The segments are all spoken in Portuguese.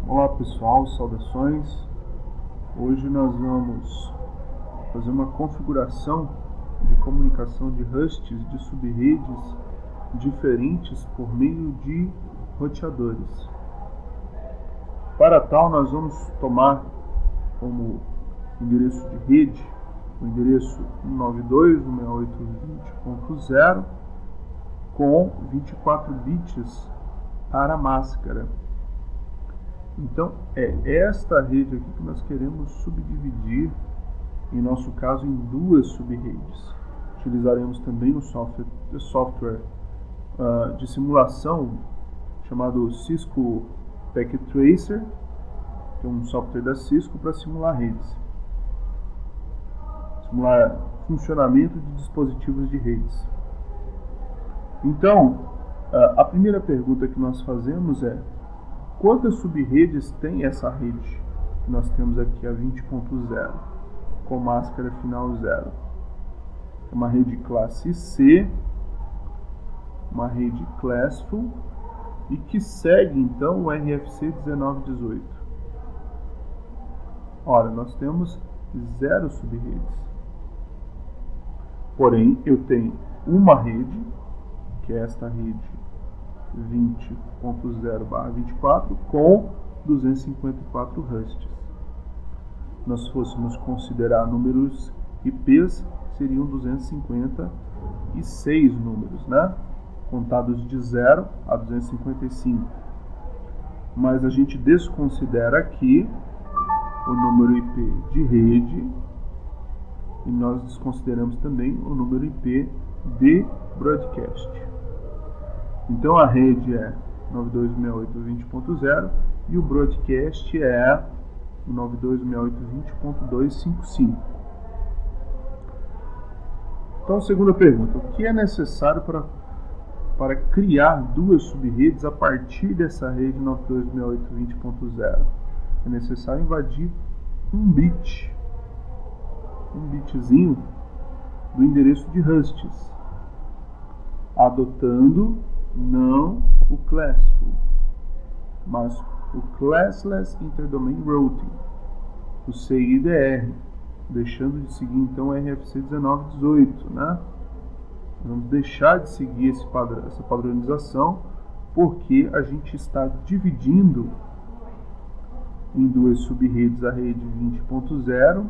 Olá pessoal, saudações. Hoje nós vamos fazer uma configuração de comunicação de hosts de subredes diferentes por meio de roteadores. Para tal, nós vamos tomar como endereço de rede o endereço 192.168.20.0 com 24 bits para a máscara. Então, é esta rede aqui que nós queremos subdividir, em nosso caso, em duas subredes. Utilizaremos também um software de simulação chamado Cisco Packet Tracer, que é um software da Cisco para simular redes. Simular funcionamento de dispositivos de redes. Então, a primeira pergunta que nós fazemos é: quantas subredes tem essa rede que nós temos aqui, a 20.0, com máscara final 0? É uma rede classe C, uma rede classful, e que segue então o RFC 1918. Ora, nós temos 0 subredes. Porém, eu tenho uma rede, que é esta rede 20.0/24 com 254 hosts. Nós fôssemos considerar números IPs, seriam 256 números, né? Contados de 0 a 255. Mas a gente desconsidera aqui o número IP de rede e nós desconsideramos também o número IP de broadcast. Então a rede é 92.168.20.0 e o broadcast é 92.168.20.255. Então, segunda pergunta: o que é necessário para criar duas subredes a partir dessa rede 92.168.20.0? É necessário invadir um bitzinho do endereço de hosts, adotando não o classful, mas o Classless Interdomain Routing, o CIDR, deixando de seguir então o RFC 1918, né? Vamos deixar de seguir essa padronização, porque a gente está dividindo em duas subredes a rede 20.0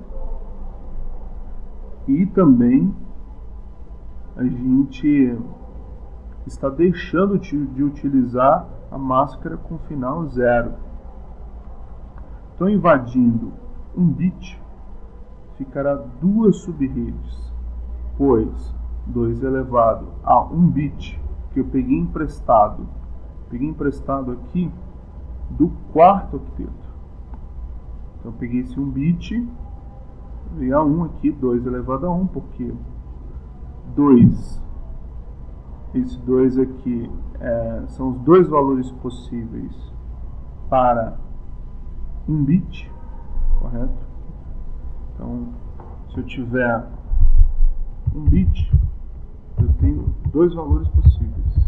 e também a gente está deixando de utilizar a máscara com final 0. Então, invadindo um bit, ficará duas subredes, pois 2 elevado a 1 bit que eu peguei emprestado aqui do quarto octeto. Então, eu peguei esse 1 bit, e a 1 aqui, 2 elevado a 1, porque 2, esse 2 aqui são os dois valores possíveis para 1 bit, correto? Então, se eu tiver 1 bit, eu tenho dois valores possíveis: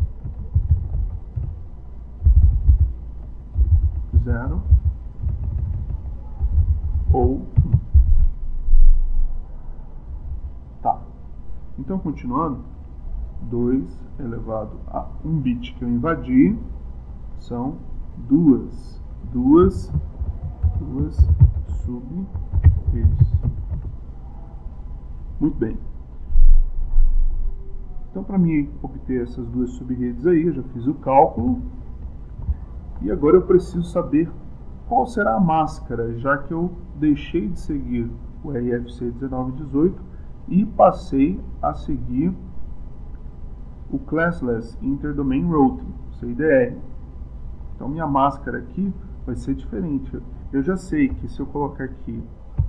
0 ou 1. Tá. Então, continuando, 2 elevado a 1 bit que eu invadi são duas subredes. Muito bem. Então, para mim obter essas duas subredes aí, eu já fiz o cálculo. E agora eu preciso saber qual será a máscara, já que eu deixei de seguir o RFC 1918 e passei a seguir o Classless Interdomain Routing, CIDR. Então, minha máscara aqui vai ser diferente. Eu já sei que se eu colocar aqui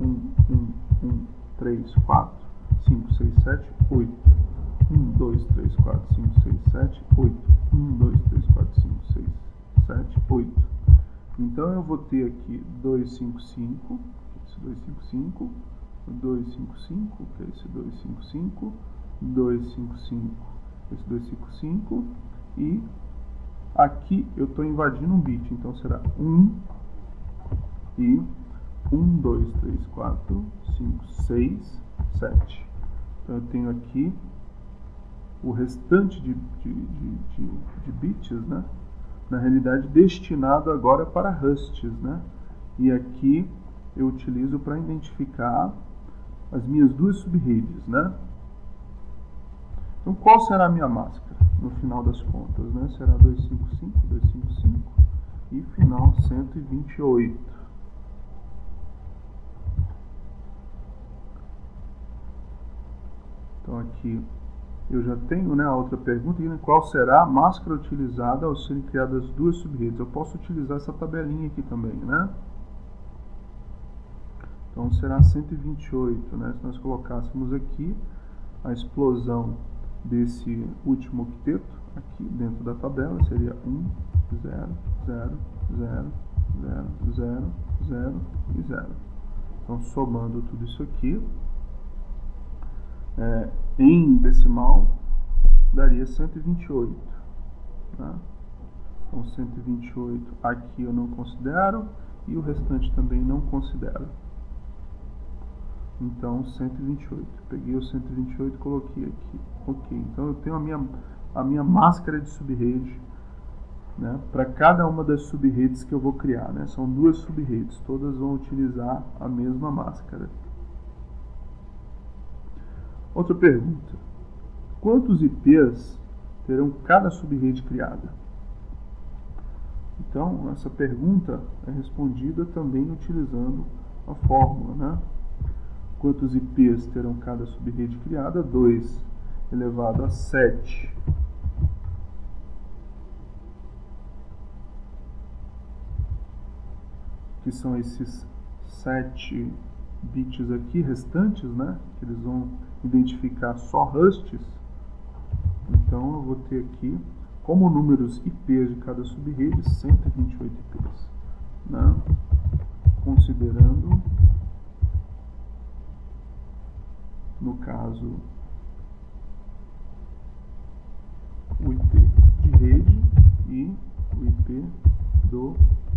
3, 4, 5, 6, 7, 8. 1, 2, 3, 4, 5, 6, 7, 8. 1, 2, 3, 4, 5, 6, 7, 8. Então, eu vou ter aqui 255, esse 255, 255, que é esse 255, 255, esse 255 e Aqui eu estou invadindo um bit, então será 1 e 1, 2, 3, 4, 5, 6, 7. Então eu tenho aqui o restante de bits, né? Na realidade destinado agora para hosts, né? E aqui eu utilizo para identificar as minhas duas subredes, né? Então qual será a minha máscara no final das contas, né? Será 255, 255 e final 128. Então aqui eu já tenho, né, a outra pergunta, qual será a máscara utilizada ao serem criadas duas subredes. Eu posso utilizar essa tabelinha aqui também, né? Então será 128, né? Se nós colocássemos aqui a explosão desse último octeto, aqui dentro da tabela, seria 1, 0, 0, 0, 0, 0, 0 e 0. Então somando tudo isso aqui, em decimal, daria 128. Tá? Então 128 aqui eu não considero e o restante também não considero. Então 128. Peguei o 128 e coloquei aqui. Ok. Então eu tenho a minha máscara de subrede, né, para cada uma das subredes que eu vou criar. Né? São duas subredes, todas vão utilizar a mesma máscara. Outra pergunta. Quantos IPs terão cada subrede criada? Então, essa pergunta é respondida também utilizando a fórmula, né? Quantos IPs terão cada subrede criada? 2 elevado a 7 que são esses 7 bits aqui restantes, né? Que eles vão identificar só hosts. Então eu vou ter aqui como números IPs de cada subrede 128 IPs, né? Considerando, no caso, o IP de rede e o IP do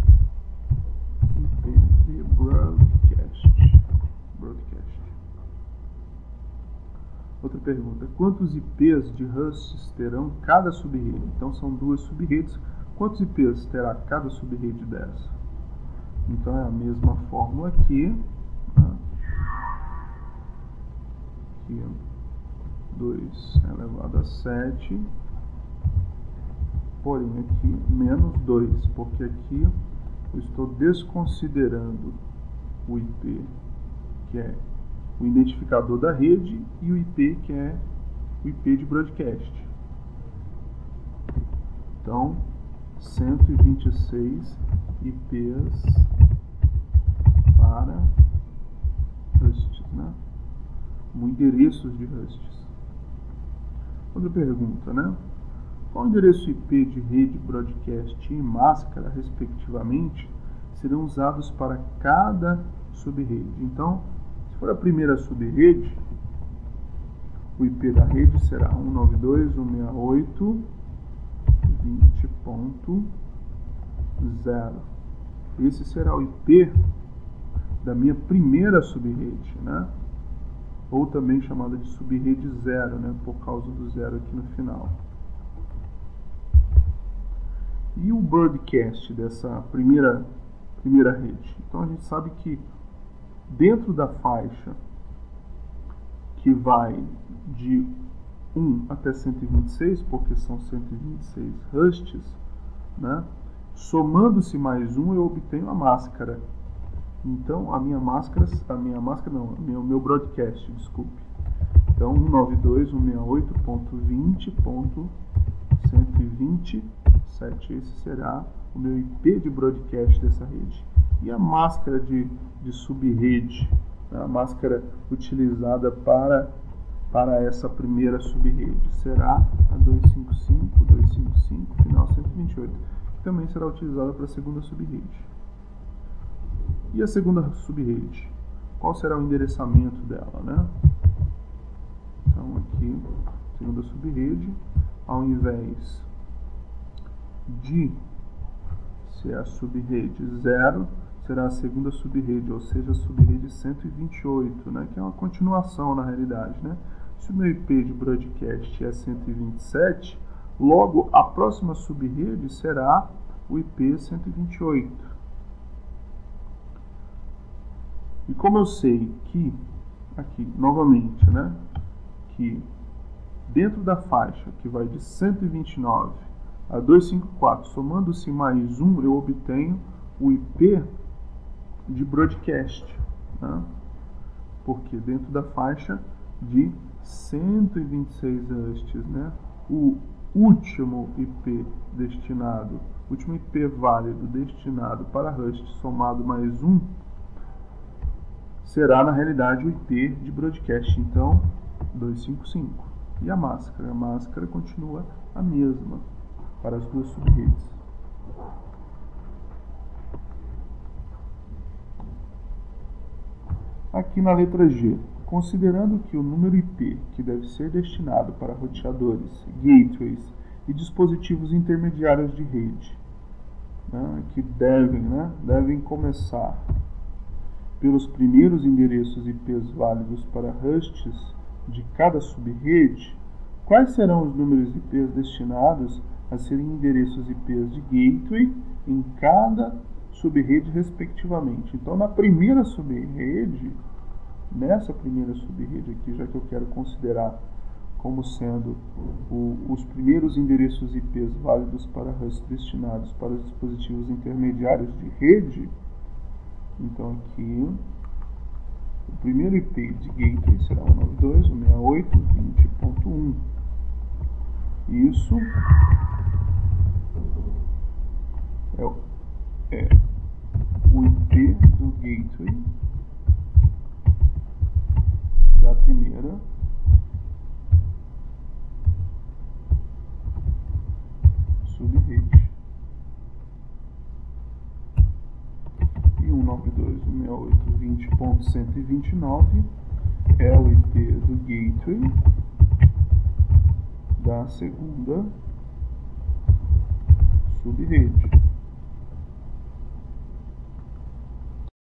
IP de broadcast. Outra pergunta. Quantos IPs de hosts terão cada subrede? Então são duas subredes. Quantos IPs terá cada subrede dessa? Então é a mesma fórmula aqui. Né? Aqui 2 elevado a 7. Porém aqui menos 2, porque aqui eu estou desconsiderando o IP, que é o identificador da rede, e o IP, que é o IP de broadcast. Então, 126 IPs para hosts, né? Como endereços de hosts. Outra pergunta, né? Qual endereço IP de rede, broadcast e máscara, respectivamente, serão usados para cada subrede? Então, se for a primeira subrede, o IP da rede será 192.168.20.0. Esse será o IP da minha primeira subrede, né? Ou também chamada de subrede 0, né? Por causa do 0 aqui no final. E o broadcast dessa primeira rede? Então a gente sabe que dentro da faixa que vai de 1 até 126, porque são 126 hosts, né? Somando-se mais um, eu obtenho a máscara. Então o meu broadcast, desculpe. Então 192.168.20.127, esse será o meu IP de broadcast dessa rede. E a máscara de subrede, a máscara utilizada para essa primeira subrede, será a 255, final 128, que também será utilizada para a segunda subrede. E a segunda subrede? Qual será o endereçamento dela, né? Então aqui, segunda subrede, ao invés D, se é a subrede 0, será a segunda subrede, ou seja, a subrede 128, né, que é uma continuação na realidade, né? Se o meu IP de broadcast é 127, logo a próxima subrede será o IP 128. E como eu sei que, aqui novamente, né, que dentro da faixa que vai de 129 a 254, somando-se mais 1, eu obtenho o IP de broadcast, né? Porque dentro da faixa de 126 hostes, né, o último IP destinado, último IP válido destinado para host somado mais 1, será na realidade o IP de broadcast, então 255. E a máscara continua a mesma para as duas subredes. Aqui na letra G, considerando que o número IP que deve ser destinado para roteadores, gateways e dispositivos intermediários de rede, né, que devem começar pelos primeiros endereços IPs válidos para hosts de cada subrede, quais serão os números IPs destinados a serem endereços IPs de gateway em cada subrede respectivamente? Então, nessa primeira subrede aqui, já que eu quero considerar como sendo os primeiros endereços IPs válidos para hosts destinados para os dispositivos intermediários de rede, então aqui o primeiro IP de gateway será 192.168.20.1. Isso é o IP do gateway da primeira subrede. E 192.168.20.129 é o IP do gateway da segunda subrede.